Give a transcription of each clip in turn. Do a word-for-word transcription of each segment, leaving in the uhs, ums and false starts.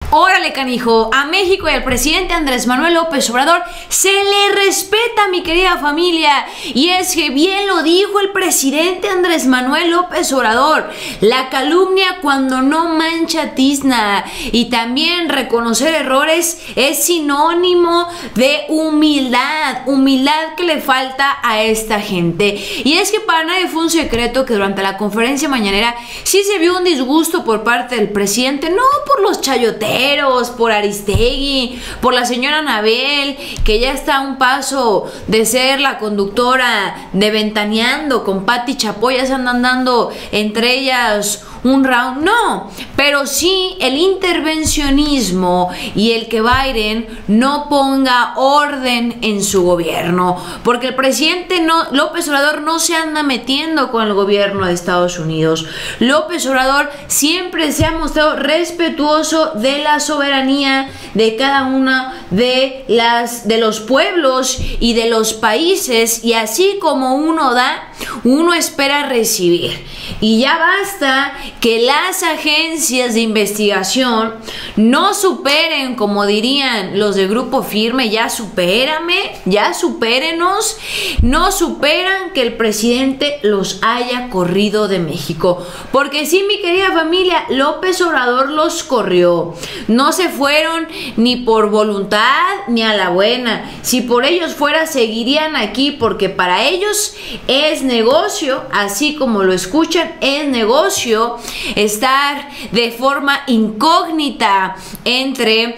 Órale, canijo, a México y al presidente Andrés Manuel López Obrador se le respeta, mi querida familia. Y es que bien lo dijo el presidente Andrés Manuel López Obrador: la calumnia cuando no mancha tizna. Y también reconocer errores es sinónimo de humildad, humildad que le falta a esta gente. Y es que para nadie fue un secreto que durante la conferencia mañanera sí se vio un disgusto por parte del presidente, no por los chayoteros, por Aristegui, por la señora Anabel, que ya está a un paso de ser la conductora de Ventaneando con Pati Chapoy, ya se andan dando entre ellas un round, no, pero sí el intervencionismo y el que Biden no ponga orden en su gobierno, porque el presidente no, López Obrador no se anda metiendo con el gobierno de Estados Unidos. López Obrador siempre se ha mostrado respetuoso de la soberanía de cada uno de las de los pueblos y de los países, y así como uno da, uno espera recibir. Y ya basta que las agencias de investigación no superen, como dirían los de Grupo Firme, ya supérame, ya supérenos, no superan que el presidente los haya corrido de México. Porque sí, mi querida familia, López Obrador los corrió. No se fueron ni por voluntad ni a la buena. Si por ellos fuera, seguirían aquí, porque para ellos es negocio, así como lo escuchan, es negocio estar de forma incógnita entre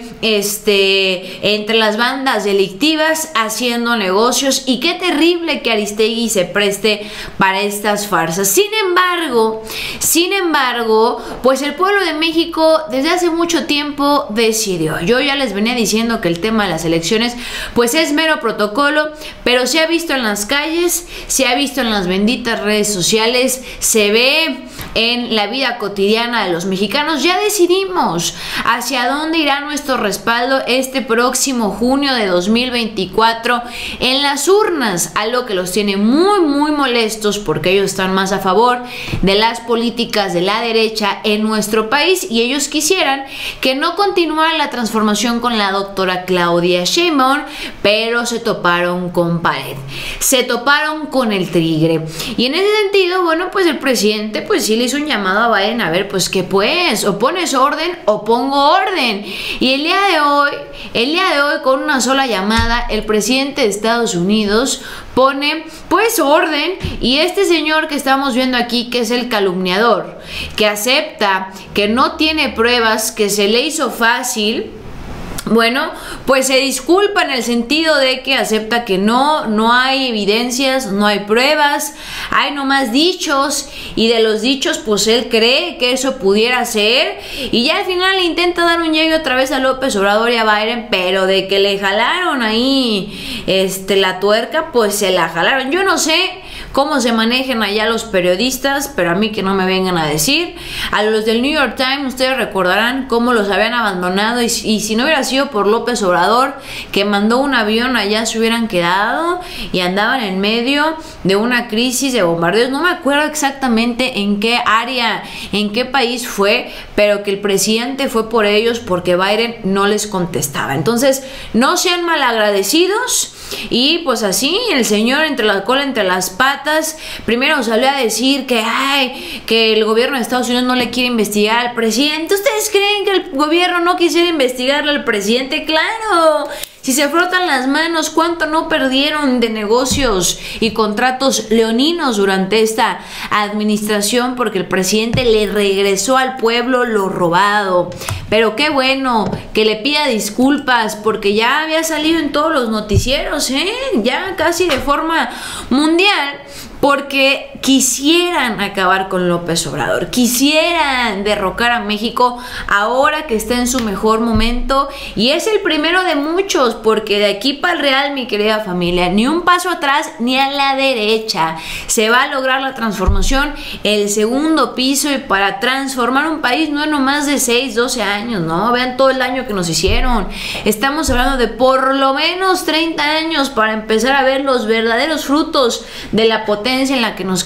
este entre las bandas delictivas haciendo negocios. Y qué terrible que Aristegui se preste para estas farsas. Sin embargo, sin embargo, pues el pueblo de México desde hace mucho tiempo decidió. Yo ya les venía diciendo que el tema de las elecciones pues es mero protocolo, pero se ha visto en las calles, se ha visto en las benditas redes sociales, se ve en la vida cotidiana de los mexicanos. Ya decidimos hacia dónde irá nuestro respaldo este próximo junio de dos mil veinticuatro en las urnas, algo que los tiene muy muy molestos, porque ellos están más a favor de las políticas de la derecha en nuestro país, y ellos quisieran que no continuara la transformación con la doctora Claudia Sheinbaum, pero se toparon con pared, se toparon con el tigre. Y en ese sentido, bueno, pues el presidente pues sí le hizo un llamado a Biden, a ver, pues que pues, o pones orden o pongo orden. Y el día de hoy, el día de hoy con una sola llamada, el presidente de Estados Unidos pone pues orden. Y este señor que estamos viendo aquí, que es el calumniador, que acepta que no tiene pruebas, que se le hizo fácil, bueno, pues se disculpa en el sentido de que acepta que no, no hay evidencias, no hay pruebas, hay nomás dichos, y de los dichos pues él cree que eso pudiera ser, y ya al final le intenta dar un llegue otra vez a López Obrador y a Biden, pero de que le jalaron ahí este, la tuerca, pues se la jalaron. Yo no sé cómo se manejan allá los periodistas, pero a mí que no me vengan a decir. A los del New York Times, ustedes recordarán cómo los habían abandonado, y, y si no hubiera sido por López Obrador, que mandó un avión, allá se hubieran quedado y andaban en medio de una crisis de bombardeos. No me acuerdo exactamente en qué área, en qué país fue, pero que el presidente fue por ellos porque Biden no les contestaba. Entonces, no sean malagradecidos. Y pues así, el señor entre la cola entre las patas, primero salió a decir que, ay, que el gobierno de Estados Unidos no le quiere investigar al presidente. ¿Ustedes creen que el gobierno no quisiera investigarle al presidente? ¡Claro! Si se frotan las manos, ¿cuánto no perdieron de negocios y contratos leoninos durante esta administración? Porque el presidente le regresó al pueblo lo robado. Pero qué bueno que le pida disculpas, porque ya había salido en todos los noticieros, ¿eh? Ya casi de forma mundial, porque quisieran acabar con López Obrador, quisieran derrocar a México ahora que está en su mejor momento, y es el primero de muchos, porque de aquí para el real, mi querida familia, ni un paso atrás ni a la derecha. Se va a lograr la transformación, el segundo piso, y para transformar un país no es nomás de seis, doce años, no, vean todo el daño que nos hicieron. Estamos hablando de por lo menos treinta años para empezar a ver los verdaderos frutos de la potencia en la que nos quedamos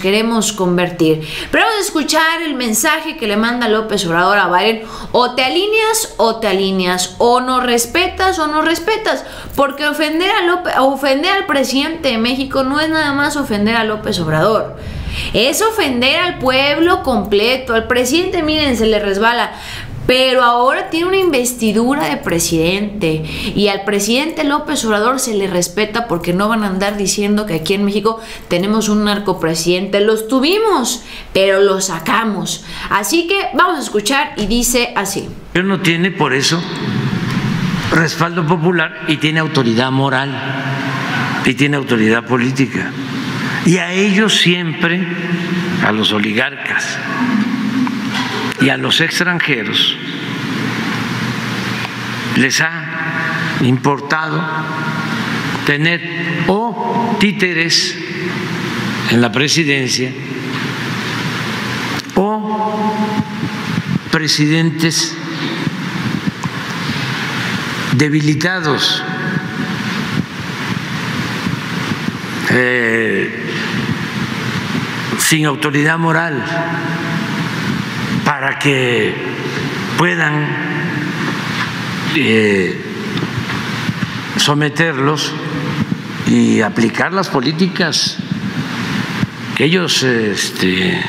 queremos convertir. Pero vamos a escuchar el mensaje que le manda López Obrador a Biden. O te alineas o te alineas, o no respetas o no respetas, porque ofender a López, ofender al presidente de México no es nada más ofender a López Obrador. Es ofender al pueblo completo. Al presidente, miren, se le resbala, pero ahora tiene una investidura de presidente, y al presidente López Obrador se le respeta, porque no van a andar diciendo que aquí en México tenemos un narcopresidente. Los tuvimos, pero los sacamos. Así que vamos a escuchar, y dice así. No tiene por eso respaldo popular, y tiene autoridad moral y tiene autoridad política. Y a ellos siempre, a los oligarcas y a los extranjeros, les ha importado tener o títeres en la presidencia o presidentes debilitados, eh, sin autoridad moral, para que puedan eh, someterlos y aplicar las políticas que ellos este, eh,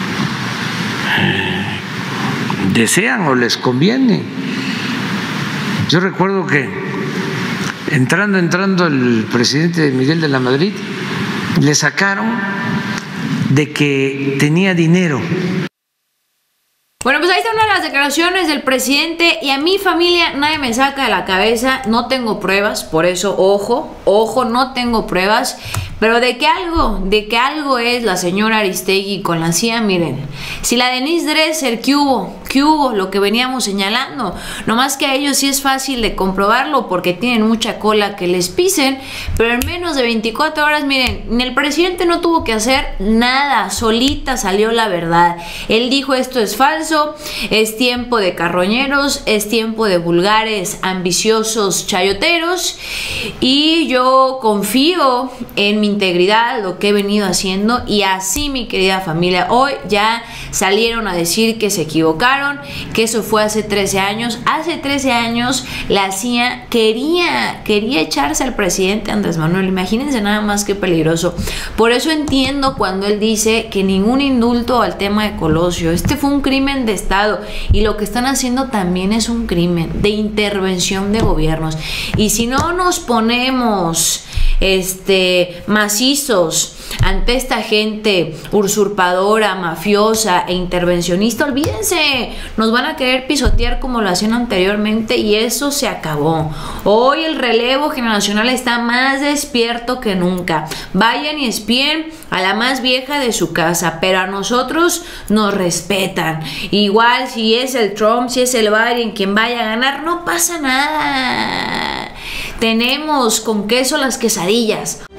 desean o les conviene. Yo recuerdo que entrando, entrando el presidente Miguel de la Madrid, le sacaron de que tenía dinero. Bueno, pues ahí está una de las declaraciones del presidente, y a mi familia nadie me saca de la cabeza. No tengo pruebas, por eso ojo, ojo, no tengo pruebas, pero de que algo, de que algo es la señora Aristegui con la C I A, miren. Si la Denise Dresser, ¿qué hubo? ¿Qué hubo? Lo que veníamos señalando. Nomás que a ellos sí es fácil de comprobarlo, porque tienen mucha cola que les pisen, pero en menos de veinticuatro horas, miren, el presidente no tuvo que hacer nada, solita salió la verdad. Él dijo: esto es falso, es tiempo de carroñeros, es tiempo de vulgares, ambiciosos, chayoteros, y yo confío en mi integridad, lo que he venido haciendo, y así, mi querida familia, hoy ya salieron a decir que se equivocaron, que eso fue hace trece años. Hace trece años la C I A quería, quería echarse al presidente Andrés Manuel. Imagínense nada más qué peligroso. Por eso entiendo cuando él dice que ningún indulto al tema de Colosio. Este fue un crimen de Estado, y lo que están haciendo también es un crimen de intervención de gobiernos. Y si no nos ponemos este macizos ante esta gente usurpadora, mafiosa e intervencionista, olvídense, nos van a querer pisotear como lo hacían anteriormente, y eso se acabó. Hoy el relevo generacional está más despierto que nunca. Vayan y espíen a la más vieja de su casa, pero a nosotros nos respetan. Igual si es el Trump, si es el Biden quien vaya a ganar, no pasa nada. Tenemos con queso las quesadillas.